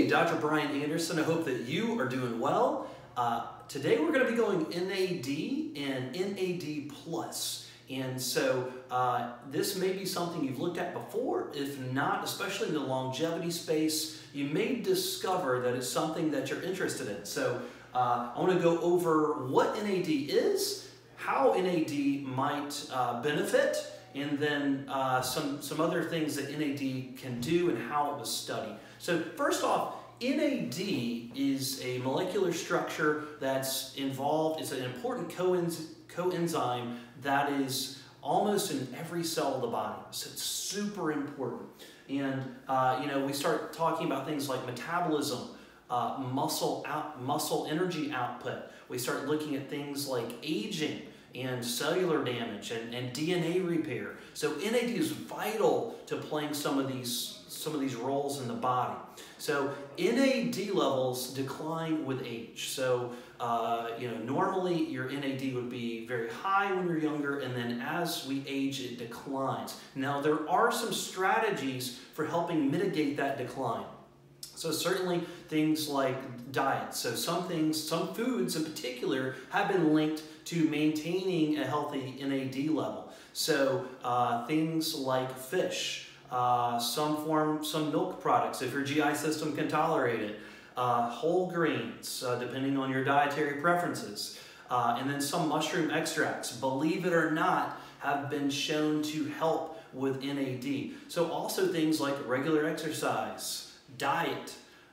Dr. Brian Anderson. I hope that you are doing well. Today we're going to be going NAD and NAD Plus. And so this may be something you've looked at before. If not, especially in the longevity space, you may discover that it's something that you're interested in. So I want to go over what NAD is, how NAD might benefit, and then some other things that NAD can do and how it was studied. So first off, NAD is a molecular structure that's involved. It's an important coenzyme that is almost in every cell of the body. So it's super important. And we start talking about things like metabolism, muscle energy output. We start looking at things like aging and cellular damage and DNA repair. So NAD is vital to playing some of these roles in the body. So NAD levels decline with age. So normally your NAD would be very high when you're younger, and then as we age, it declines. Now there are some strategies for helping mitigate that decline. So certainly things like diet. So some foods in particular have been linked to maintaining a healthy NAD level. So things like fish, some milk products if your GI system can tolerate it, whole grains depending on your dietary preferences, and then some mushroom extracts, believe it or not, have been shown to help with NAD. So also things like regular exercise, diet,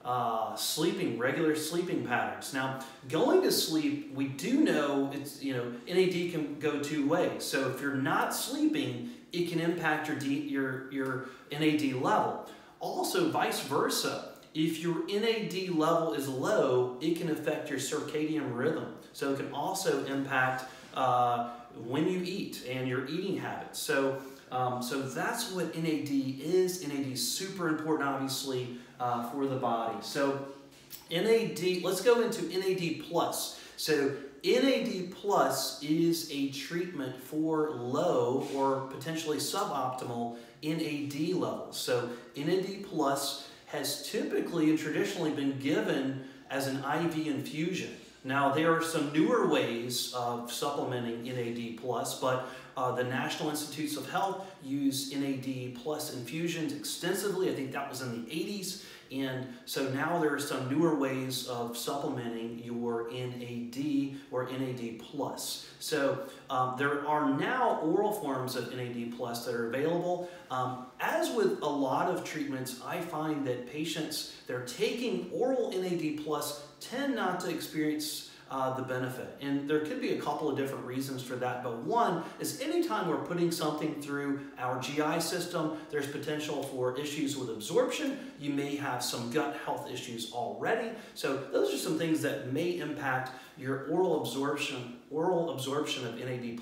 regular sleeping patterns. Now, going to sleep, we do know NAD can go two ways. So if you're not sleeping, it can impact your NAD level. Also, vice versa. If your NAD level is low, it can affect your circadian rhythm. So it can also impact when you eat and your eating habits. So that's what NAD is. NAD is super important, obviously, for the body. So NAD, let's go into NAD Plus. So NAD Plus is a treatment for low or potentially suboptimal NAD levels. So NAD Plus has typically and traditionally been given as an IV infusion. Now, there are some newer ways of supplementing NAD+, but the National Institutes of Health use NAD plus infusions extensively. I think that was in the 80s. And so now there are some newer ways of supplementing your NAD or NAD+. So there are now oral forms of NAD+ that are available. As with a lot of treatments, I find that patients that are taking oral NAD+ tend not to experience the benefit. And there could be a couple of different reasons for that, but one is anytime we're putting something through our GI system, there's potential for issues with absorption. You may have some gut health issues already. So those are some things that may impact your oral absorption of NAD+.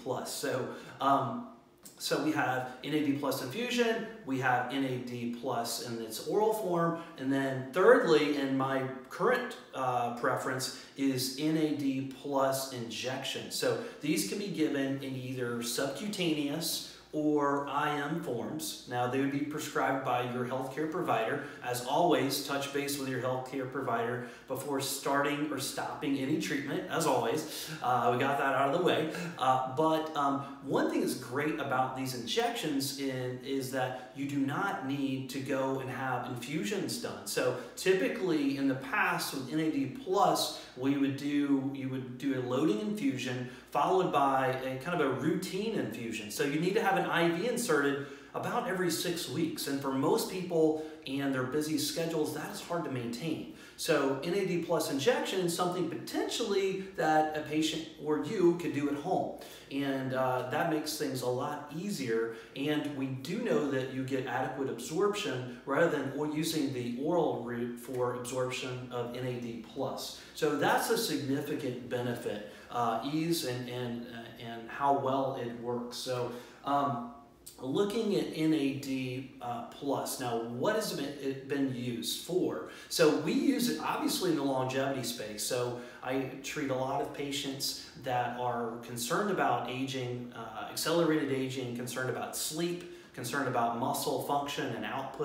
So we have NAD Plus infusion, we have NAD Plus in its oral form, and then thirdly, and my current preference, is NAD Plus injection. So these can be given in either subcutaneous or IM forms. Now, they would be prescribed by your healthcare provider. As always, touch base with your healthcare provider before starting or stopping any treatment, as always. We got that out of the way. But one thing that's great about these injections is that you do not need to go and have infusions done. So typically in the past with NAD+, you would do a loading infusion followed by a kind of a routine infusion. So you need to have an IV inserted about every 6 weeks. And for most people and their busy schedules, that is hard to maintain. So NAD Plus injection is something potentially that a patient or you could do at home. And that makes things a lot easier. And we do know that you get adequate absorption rather than using the oral route for absorption of NAD Plus. So that's a significant benefit, ease and how well it works. So looking at NAD Plus, now what has it been used for? So we use it obviously in the longevity space. So I treat a lot of patients that are concerned about aging, accelerated aging, concerned about sleep, concerned about muscle function and output.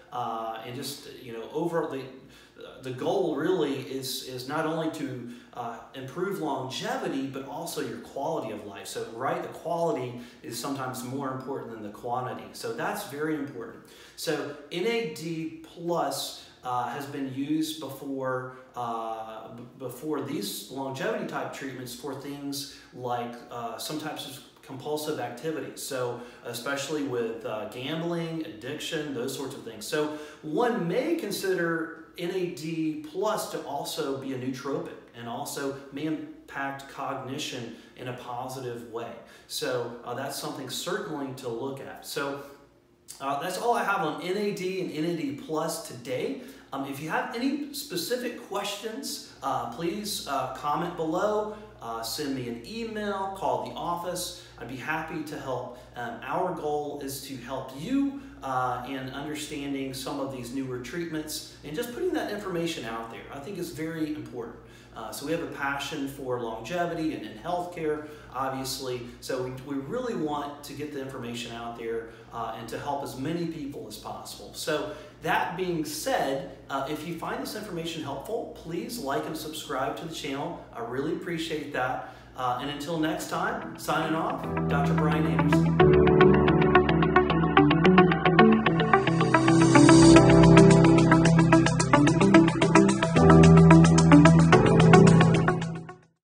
and just, overall, the goal really is not only to improve longevity, but also your quality of life. So, right, the quality is sometimes more important than the quantity. So that's very important. So NAD Plus has been used before these longevity type treatments for things like some types of compulsive activities. So especially with gambling, addiction, those sorts of things. So one may consider NAD Plus to also be a nootropic and also may impact cognition in a positive way. So that's something certainly to look at. So that's all I have on NAD and NAD Plus today. If you have any specific questions, please comment below, send me an email, call the office. I'd be happy to help. Our goal is to help you in understanding some of these newer treatments and just putting that information out there. I think is very important. So we have a passion for longevity and healthcare, obviously. So we really want to get the information out there and to help as many people as possible. So that being said, if you find this information helpful, please like and subscribe to the channel. I really appreciate that. And until next time, signing off, Dr. Brian Anderson.